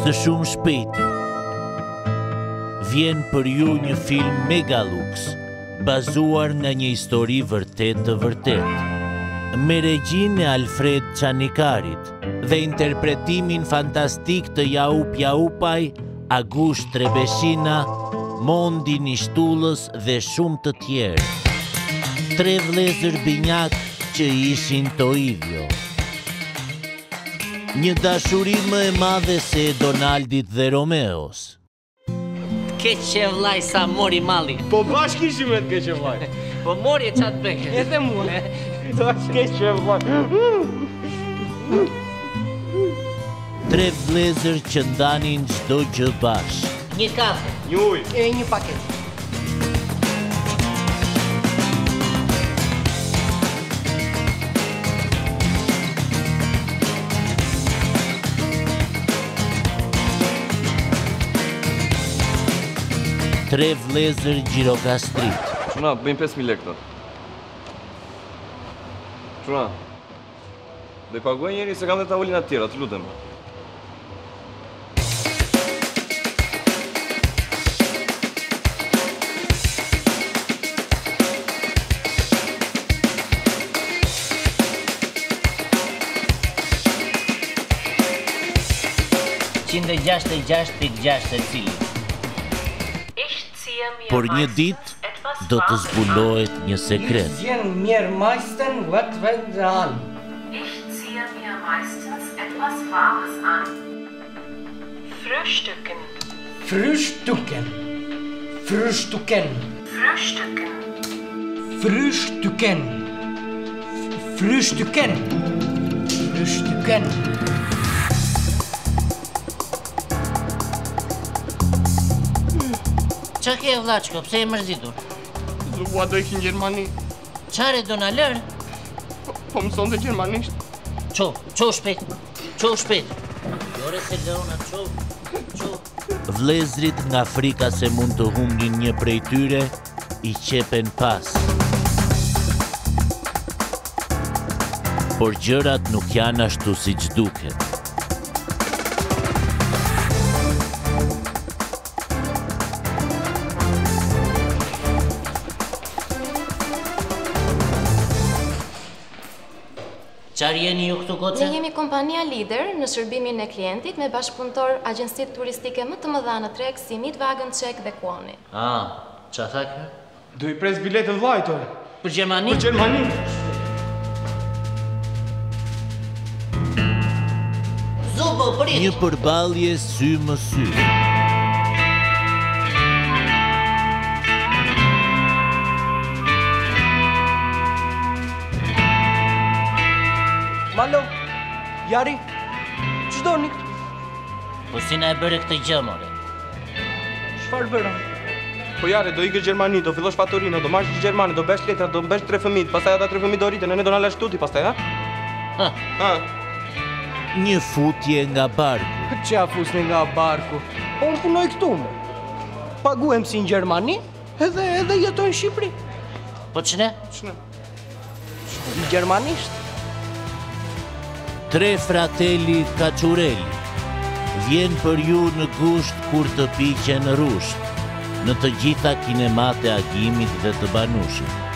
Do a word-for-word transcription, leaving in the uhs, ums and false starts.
Së shumë shpejti vjen për ju një film Megalux, bazuar nga një histori vërtet të vërtet, me regjinë e Alfred Çanikarit dhe interpretimin fantastik të Jaup Jaupaj, Agusht Trebeshina, Mondi Nishtullës dhe shumë të tjerë. Tre vlezër binjak që ishin Toivio. Një dashuri më e madhe se e Donaldit dhe Romeos. Keq që vlaj sa mori malli. Po bashkë ishim me të keq që vlaj. Po mori e qatë beke. Edhe mua. Do është keq që vlaj. Tre vlezër që ndanin çdo gjë bashkë. Një kafe. Një ujë. E një paket. Tre vlezër gjirokastrit. Shuna, bëjmë pesë mijë lekë. Shuna, dhe paguaj njeri se kam dhe tavolina të tjera, të lutem. njëqind e gjashtëdhjetë e gjashtë pikë gjashtë e cili. Por një ditë do të zbulohet një sekret. Ich ziehe mir meistens etwas an. Ich ziehe mir meistens etwas Warmes an. Frühstücken. Frühstücken. Frühstücken. Frühstücken. Frühstücken. Frühstücken. Frühstücken. Qa ke vlaçko, pse e mërzitur? Ua do ikin Gjermani. Qare do na lërë? Po mëson dhe gjermanisht. Qo, qo shpet, qo shpet. Jore se leona, qo, qo. Vlezrit nga frika se mund të humbin një prej tyre, i qepen pas. Por gjërat nuk janë ashtu siç duket. Qarë jeni ju këtu koce? Ne jemi kompania lider në shërbimin e klientit me bashkëpunëtor agjensit turistike më të mëdha në treg si Midwagen, Czech dhe Kuoni. Ah, qa tha kjo? Do i pres biletën vlajtoj. Për Gjermani? Për Gjermani. Zubo, prit! Një përballje sy më sy. Malo, Jari, që doni? Po si na e bëre këtë gjë, more? Çfarë bërëm? Po jare, do ikë Gjermani, do fillosh fatorina, do marrësh Gjermani, do besh letra, do besh tre fëmijë, pastaj ata tre fëmijë do rriten, ne do na lash tuti pastaj, ha? Ha, Ha. Një futje nga barku. Që a fusni nga barku? Po unë punoj këtu me. Paguhem si në Gjermani, edhe edhe jetoj në Shqipëri. po qëne? Ç'ne? Në Gjermanisht. Tre fratelli Kaçureli vjen për ju në gusht kur të piqen rusht, në të gjitha kinemat e Agimit dhe të Banushit.